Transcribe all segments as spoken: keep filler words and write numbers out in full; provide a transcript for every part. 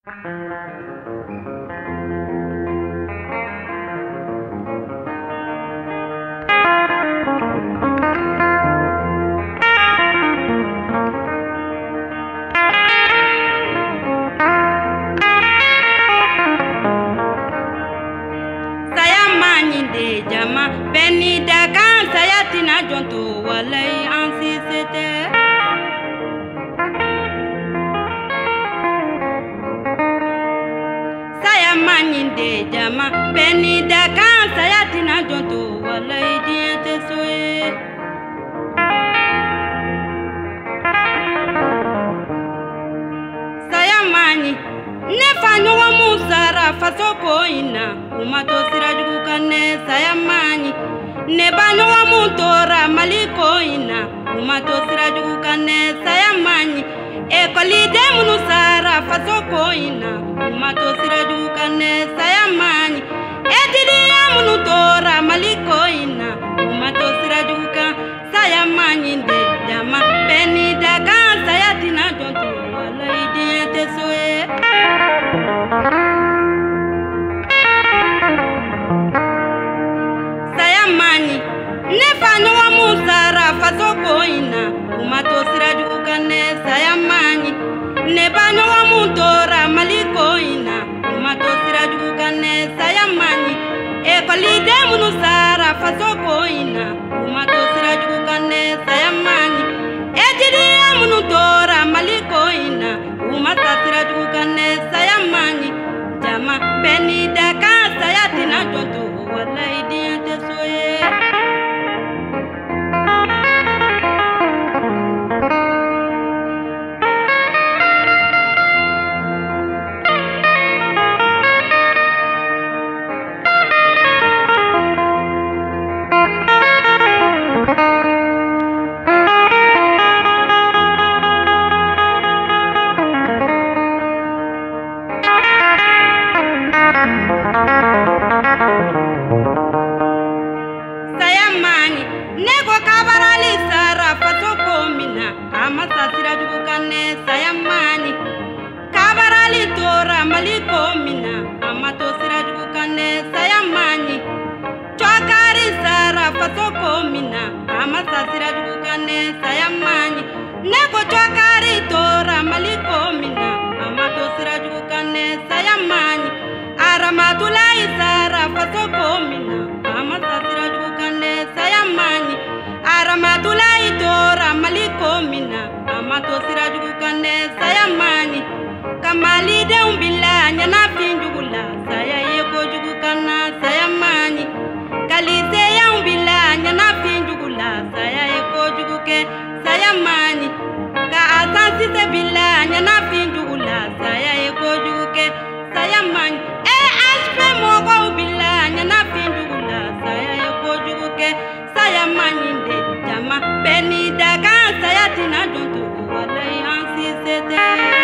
Jama beni dakan saya tina jonto walai ansi sete saya manyinde jama beni dakan saya tina jonto walai diente soe saya manyi ne fanyo wa musara fasoko ina umato sirajugu kane saya manyi ne banyo wa mutora maliko ina umato sirajugu kane saya manyi e kolide munu sara fasoko ina umato sirajugu kane saya manyi e didiya munu tora maliko ina umato sirajugu kan saya manyi de jama beni daga saya tina jonto walai diente soe saya manyi ne fanyo wa musara fasoko ina umato sirajugu kane saya manyi ne banyo wa mutora maliko ina umato sirajugu kane saya manyi e kolide munu sara fasoko ina umato sirajugu kane saya manyi e didiya munu tora maliko ina umata sirajugu kane saya manyi jama beni daka saya tina jonto walai diente soe saya manyi nego kabarali sara fasoko mina amasa sirajugu kane saya manyi kabarali tora maliko mina amato sirajugu kane saya manyi chokari sara fasoko mina amasa sirajugu kane saya manyi nego chokari tora maliko mina amato sirajugu kane saya manyi aramatulai sara fasoko mina amasa sirajugu kane saya manyi aramatulai tora maliko mina amato sirajugu kane saya manyi kamali de umbila nyana finjugula saya yeko jugu kana saya manyi kalise ya umbila nyana finjugula saya yeko jugu ke saya manyi ka asansi se bila nyana finjugula saya yeko jugu ke saya manyi e aspe mogo ubila nyana finjugula saya yeko jugu ke saya manyi de jama beni daga saya tina jonto walai ansi sete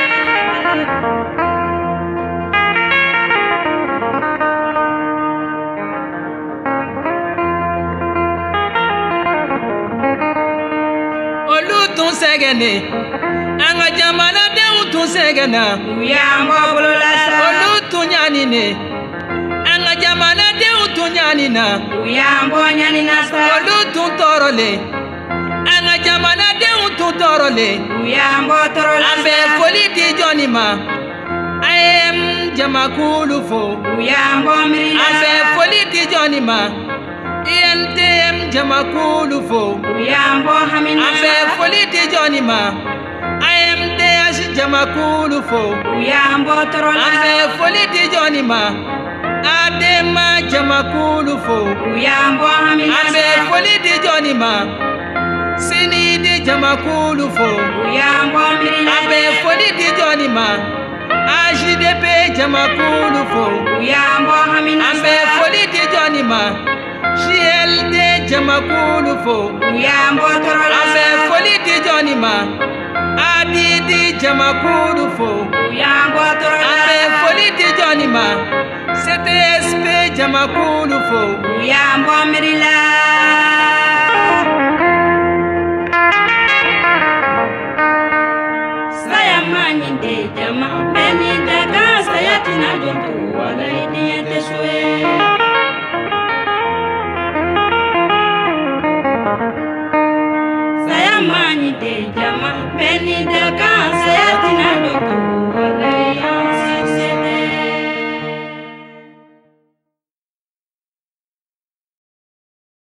olu tun sɛgɛnne an ka jamanadenw tun sɛgɛnna u y'an bɔ bolola sa olu tun ɲanine an ka jamanadenw tun ɲanina u y'an bɔ ɲanina sa olu tun tɔɔrɔlen an ka jamanadenw tun tɔɔrɔlen u y'an bɔ tɔɔrɔla an sa bɛ foli di jɔnni ma a ye m jamakulu fo u y'an bɔ mirila an bɛ sa foli di jɔnni ma i n t m jamakulu fo u y'an bɔ hamina an bɛ sa foli di jɔnni ma a ye m d h jamakulu fo u y'an bɔ tɔɔrɔla an bɛ sa foli di jɔnni ma adema jamakulu fo u y'an bɔ hamina an bɛ sa foli di jɔnni ma sinidi jamakulu fo u y'an bɔ mirila an bɛ foli di jɔnni ma ajdp jamakulu fo u y'an bɔ hamina an bɛ sa foli di jɔnni ma cld jamakulu fo u y'an bɔ tɔɔrɔla an bɛ sa foli di jɔnni ma adidi jamakulu fo u y'an bɔ tɔɔrɔla an bɛ sa foli di jɔnni ma ctsp jamakulu fo u y'an bɔ mirila